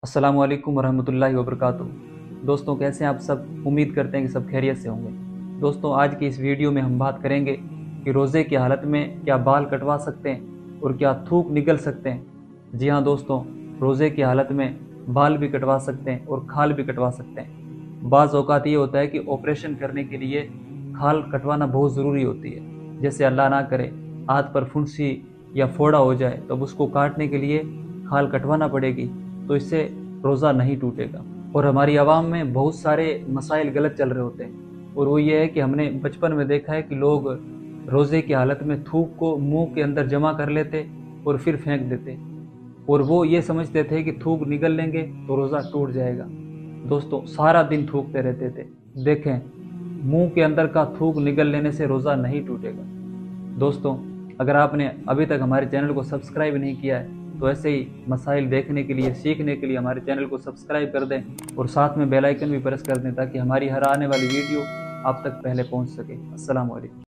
अस्सलाम वालेकुम वरहमतुल्लाहि वबरकातुहू। दोस्तों कैसे हैं आप सब? उम्मीद करते हैं कि सब खैरियत से होंगे। दोस्तों आज की इस वीडियो में हम बात करेंगे कि रोज़े की हालत में क्या बाल कटवा सकते हैं और क्या थूक निकल सकते हैं। जी हाँ दोस्तों, रोज़े की हालत में बाल भी कटवा सकते हैं और खाल भी कटवा सकते हैं। बाज़ औक़ात ये होता है कि ऑपरेशन करने के लिए खाल कटवाना बहुत ज़रूरी होती है। जैसे अल्लाह ना करे हाथ पर फुंसी या फोड़ा हो जाए तो अब उसको काटने के लिए खाल कटवाना पड़ेगी, तो इससे रोज़ा नहीं टूटेगा। और हमारी आवाम में बहुत सारे मसाइल गलत चल रहे होते हैं, और वो ये है कि हमने बचपन में देखा है कि लोग रोज़े की हालत में थूक को मुंह के अंदर जमा कर लेते और फिर फेंक देते, और वो ये समझते थे कि थूक निगल लेंगे तो रोज़ा टूट जाएगा। दोस्तों सारा दिन थूकते रहते थे। देखें, मुंह के अंदर का थूक निगल लेने से रोज़ा नहीं टूटेगा। दोस्तों अगर आपने अभी तक हमारे चैनल को सब्सक्राइब नहीं किया है तो ऐसे ही मसाइल देखने के लिए, सीखने के लिए हमारे चैनल को सब्सक्राइब कर दें और साथ में बेल आइकन भी प्रेस कर दें ताकि हमारी हर आने वाली वीडियो आप तक पहले पहुंच सके। अस्सलाम वालेकुम।